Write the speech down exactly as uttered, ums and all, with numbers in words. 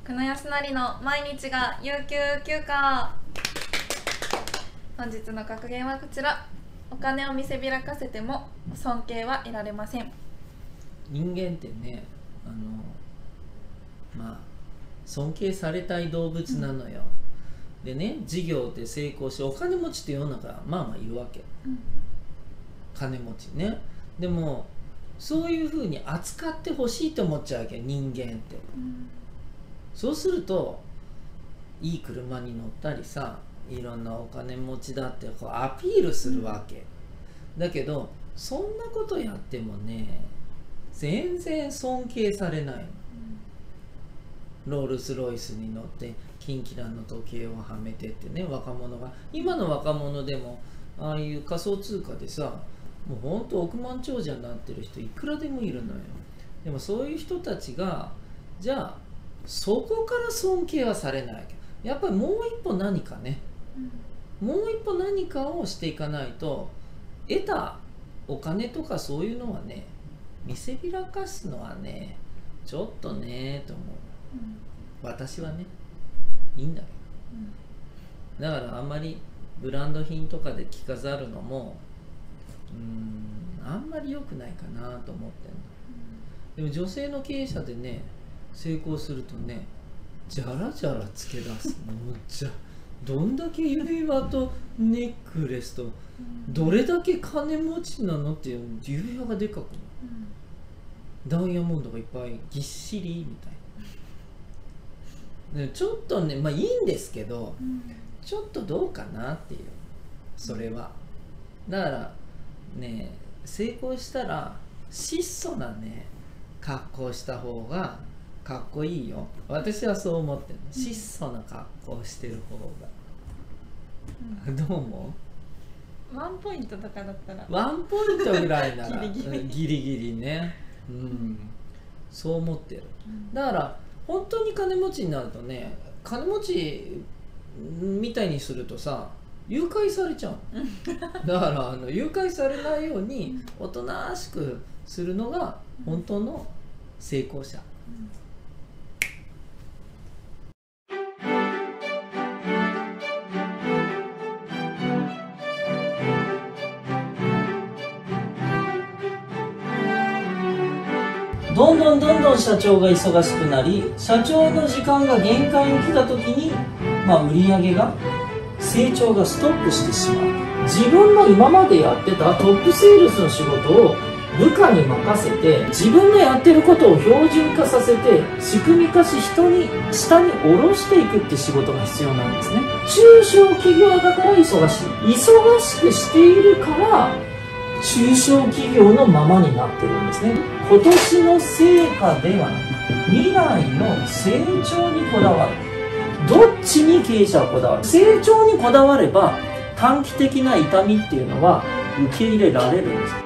久野康成の毎日が有給休暇。本日の格言はこちら。お金を見せびらかせても尊敬は得られません。 人間ってね、あのまあ尊敬されたい動物なのよ、うん、でね、事業で成功してお金持ちって世の中まあまあいるわけ、うん、金持ちね。でもそういうふうに扱ってほしいと思っちゃうわけ、人間って、うん、そうするといい車に乗ったりさ、いろんなお金持ちだってこうアピールするわけ、うん、だけどそんなことやってもね全然尊敬されない、うん、ロールスロイスに乗ってキンキラの時計をはめてってね、若者が、今の若者でもああいう仮想通貨でさ、もうほんと億万長者になってる人いくらでもいるのよ。でもそういう人たちがじゃあそこから尊敬はされないわけ。やっぱりもう一歩何かね、うん、もう一歩何かをしていかないと、得たお金とかそういうのはね見せびらかすのはねちょっとねと思う、うん、私はねいいんだけど、うん、だからあんまりブランド品とかで着飾るのもうーんあんまり良くないかなと思ってんの、うん、でも女性の経営者でね成功するとねじゃらじゃらつけ出すのじゃどんだけ指輪とネックレスとどれだけ金持ちなのっていう指輪がでかくなる、うん、ダイヤモンドがいっぱいぎっしりみたいな、ね、ちょっとねまあいいんですけど、うん、ちょっとどうかなっていう、それはだからね、成功したら質素なね格好した方がかっこいいよ。私はそう思ってるの、うん、質素な格好してる方が、うん、どう思う？ワンポイントとかだったらワンポイントぐらいならギリギリギリギリね、うん、うん、そう思ってる、うん、だから本当に金持ちになるとね、金持ちみたいにするとさ誘拐されちゃうだからあの誘拐されないようにおとなしくするのが本当の成功者、うんどんどんどんどん社長が忙しくなり、社長の時間が限界に来た時に、まあ、売り上げが成長がストップしてしまう。自分の今までやってたトップセールスの仕事を部下に任せて、自分のやってることを標準化させて仕組み化し、人に下に下ろしていくって仕事が必要なんですね。中小企業だから忙しい、忙しくしているから中小企業のままになってるんですね。今年の成果ではなく未来の成長にこだわる。どっちに経営者はこだわる？成長にこだわれば短期的な痛みっていうのは受け入れられるんです。